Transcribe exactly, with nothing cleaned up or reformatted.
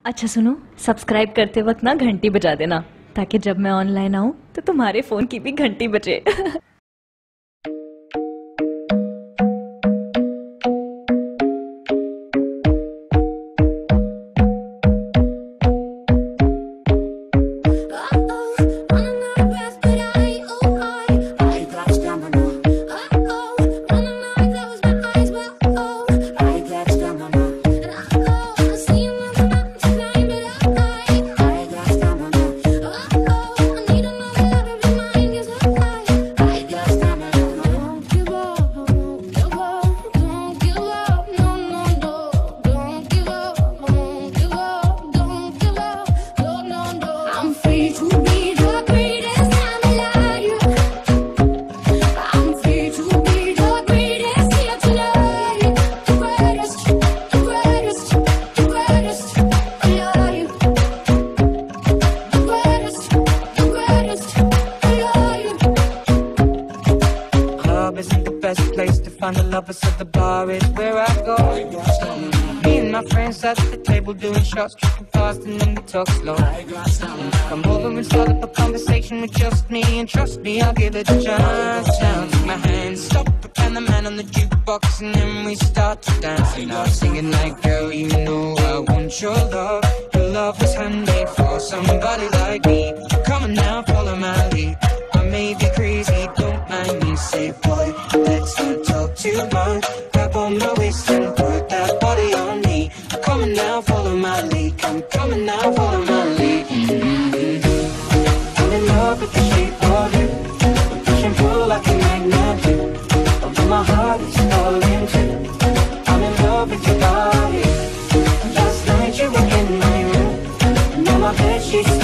अच्छा सुनो, सब्सक्राइब करते वक्त ना घंटी बजा देना ताकि जब मैं ऑनलाइन आऊँ तो तुम्हारे फोन की भी घंटी बजे। Isn't the best place to find the lovers, so the bar is where I go. Me and my friends at the table doing shots, tripping fast and then we talk slow. Come over and start up a conversation with just me, and trust me, I'll give it a chance. Now take my hand, stop, and the man on the jukebox, and then we start to dance. And I'm singing like, girl, you know I want your love. Your love is handmade for somebody like me. Come on now, follow my lead. I may be crazy, don't mind me. Say, boy, let's not talk too much. Grab on my waist and put that body on me. Come on now, follow my lead. Come, come on now, follow my lead. Mm-hmm. I'm in love with the shape of you. Push and pull like a magnet do. Although my heart is falling too. I'm in love with your body. Last night you were in my room, and now my bed sheets